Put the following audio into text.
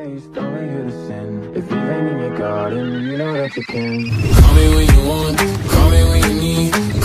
ways, don't make it a sin. If you ain't in your garden, you know that you can. Call me when you want, call me when you need.